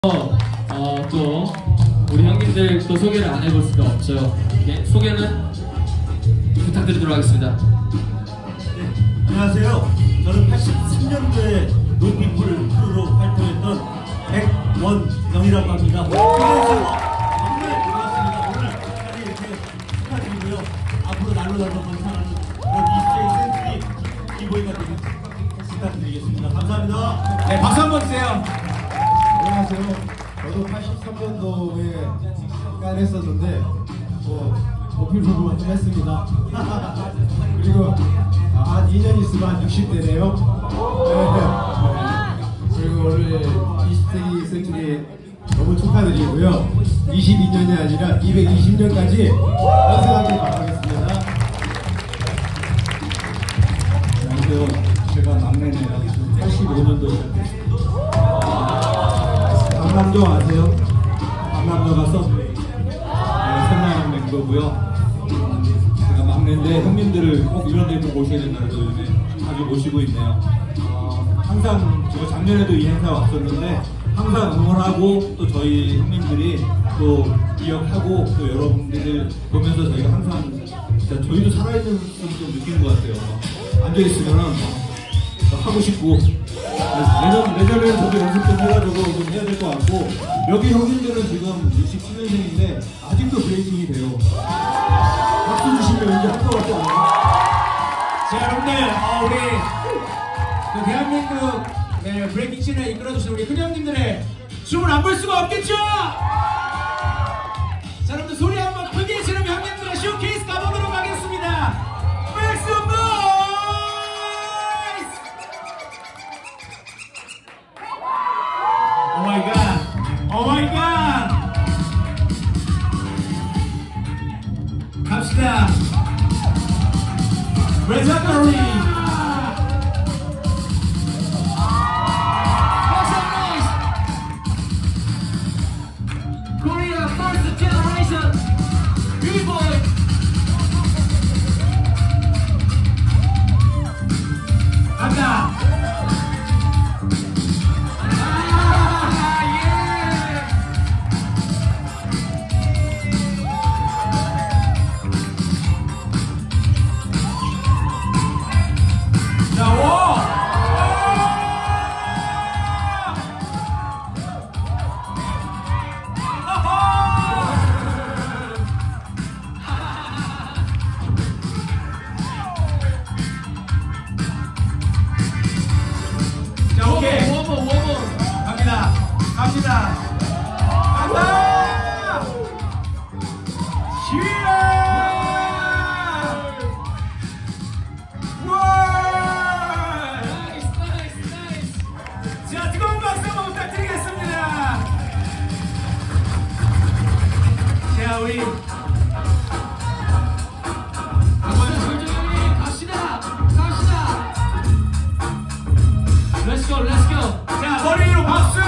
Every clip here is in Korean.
또 우리 형님들 또 소개를 안 해볼 수가 없죠. 예, 소개는 부탁드리도록 하겠습니다. 네, 안녕하세요. 저는 83년도에 노피플 크루로 활동했던 백원영이라고 합니다. 정말 고맙습니다. 오늘까지 이렇게 축하드리고요. 앞으로 날로 번창하는 그런 20세기 센트리 기보이가 되길 부탁드리겠습니다. 감사합니다. 네, 박수 한번 주세요. 안녕하세요. 저도 83년도에 잠깐 했었는데 어필 부분 좀 했습니다. 그리고 한 2년 있으면 한 60대네요. 그리고 오늘 20세기 센츄리 너무 축하드리고요. 22년이 아니라 220년까지 건승하길 바라겠습니다. 안녕하세요. 제가 막내네요. 85년도에 시작했습니다. 강남도 아세요? 강남도 가서 선나는 멤버고요. 제가 막내인데 형님들을 꼭 이런 데도 모셔야 된다고 요즘에 자주 모시고 있네요. 항상 제가 작년에도 이 행사 왔었는데 항상 응원하고 또 저희 형님들이 또 기억하고 또 여러분들을 보면서 저희가 항상 진짜 저희도 살아있는 좀 느끼는 것 같아요. 앉아있으면 하고 싶고 내년에는 저도 연습 좀 해가지고 좀 해야 될 것 같고 여기 형님들은 지금 67년생인데 아직도 브레이킹이 돼요. 박수 주시면 왠지 할 것 같지 않아요? 자, 여러분들, 우리 그 대한민국 브레이킹 씬을 이끌어주신 우리 큰 형님들의 춤을 안 볼 수가 없겠죠? 자, 여러분들 소리 한번 크게 지르면 형님들의 쇼케이스 가보도록 하겠습니다. Make some noise! Oh my god! Oh my god! 갑시다! 레전더리! Korea first generation B-boy! 간다! 갑니다. 간다. 자, 뜨거운 박수 한번 부탁드리겠습니다. 자, 우리 솔직히 갑시다. Let's go, let's go. 자, 머리 위로 박수.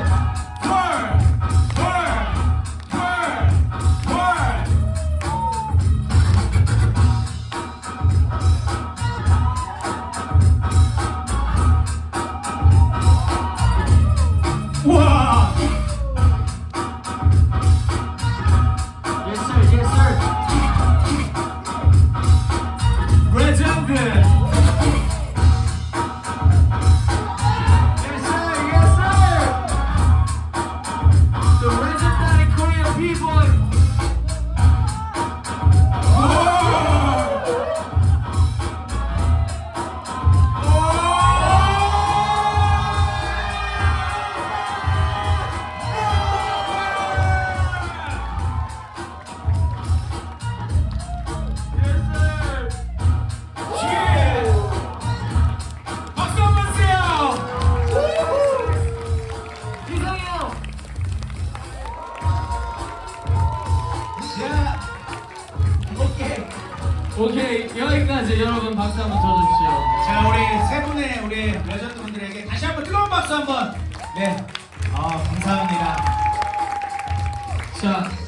우와! Yes sir, yes sir. 레전드! Yes sir, yes sir. The legendary Korean B-boy. 오케이, 여기까지 여러분 박수 한번 쳐주십시오. 자, 우리 세 분의 우리 레전드 분들에게 다시 한번 뜨거운 박수 한번. 네, 감사합니다. 자.